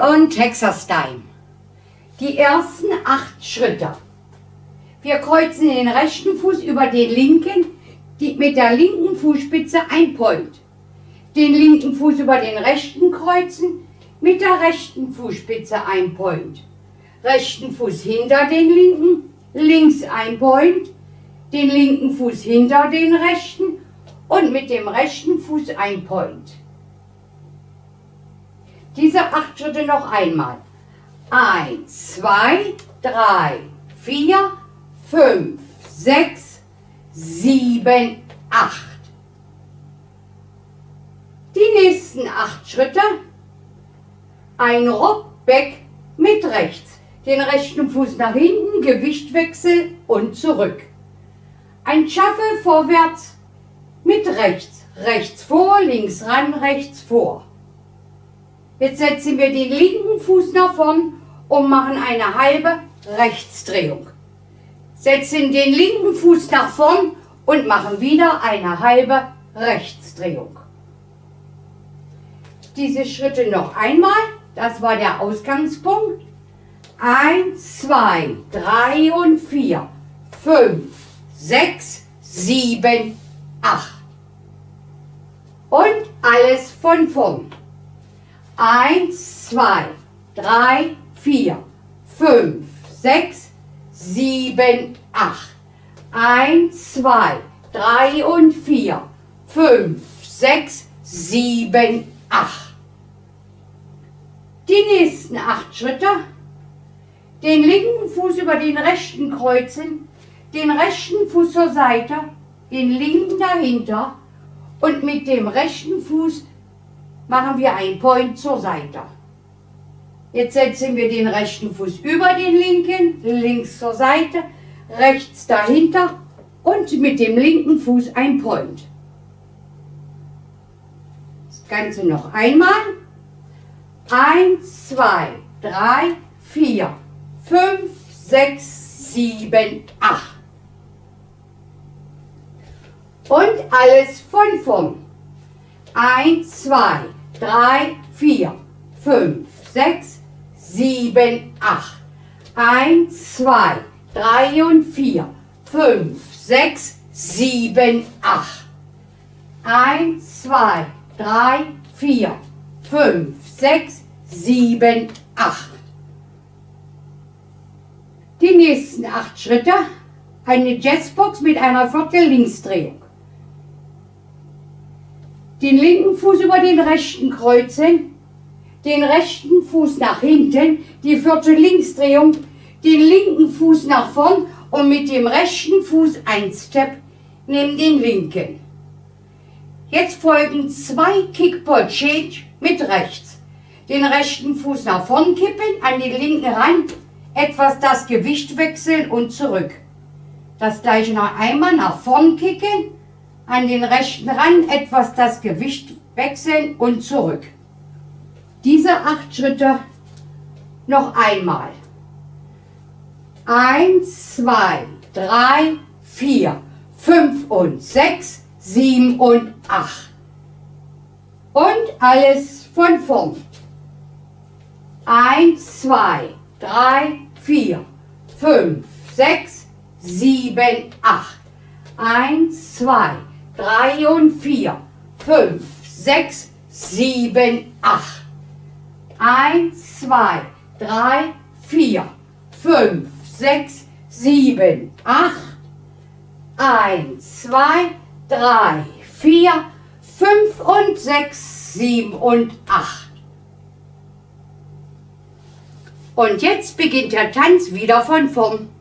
und Texas Time. Die ersten 8 Schritte. Wir kreuzen den rechten Fuß über den linken, mit der linken Fußspitze ein Point. Den linken Fuß über den rechten kreuzen, mit der rechten Fußspitze ein Point. Rechten Fuß hinter den linken, links ein Point, den linken Fuß hinter den rechten und mit dem rechten Fuß ein Point. Diese 8 Schritte noch einmal. 1, 2, 3, 4, 5, 6, 7, 8. Die nächsten 8 Schritte. Ein Ruck-Back mit rechts. Den rechten Fuß nach hinten, Gewichtwechsel und zurück. Ein Shuffle vorwärts mit rechts. Rechts vor, links ran, rechts vor. Jetzt setzen wir den linken Fuß nach vorn und machen eine halbe Rechtsdrehung. Setzen den linken Fuß nach vorn und machen wieder eine halbe Rechtsdrehung. Diese Schritte noch einmal, das war der Ausgangspunkt. 1, 2, 3 und 4, 5, 6, 7, 8. Und alles von vorn. 1, 2, 3, 4, 5, 6, 7, 8. 1, 2, 3 und 4, 5, 6, 7, 8. Die nächsten 8 Schritte. Den linken Fuß über den rechten kreuzen, den rechten Fuß zur Seite, den linken dahinter und mit dem rechten Fuß machen wir ein Point zur Seite. Jetzt setzen wir den rechten Fuß über den linken, links zur Seite, rechts dahinter und mit dem linken Fuß ein Point. Das Ganze noch einmal. 1, 2, 3, 4, 5, 6, 7, 8. Und alles von vorn. 1, 2, 3, 4, 5, 6, 7, 8. 1, 2, 3 und 4, 5, 6, 7, 8. 1, 2, 3, 4, 5, 6, 7, 8. Die nächsten 8 Schritte. Eine Jazzbox mit einer Viertel-Linksdrehung. Den linken Fuß über den rechten kreuzen, den rechten Fuß nach hinten, die Viertel-Linksdrehung, den linken Fuß nach vorn und mit dem rechten Fuß ein Step neben den linken. Jetzt folgen 2 Kickball Change mit rechts. Den rechten Fuß nach vorn kippen, an den linken Rand, etwas das Gewicht wechseln und zurück. Das gleiche noch einmal nach vorn kicken, an den rechten Rand etwas das Gewicht wechseln und zurück. Diese 8 Schritte noch einmal. 1, 2, 3, 4, 5 und 6, 7 und 8. Und alles von vorn. 1, 2, 3, 4, 5, 6, 7, 8. 1, 2, 3 und 4, 5, 6, 7, 8. 1, 2, 3, 4, 5, 6, 7, 8. 1, 2, 3, 4, 5 und 6, 7 und 8. Und jetzt beginnt der Tanz wieder von vorn.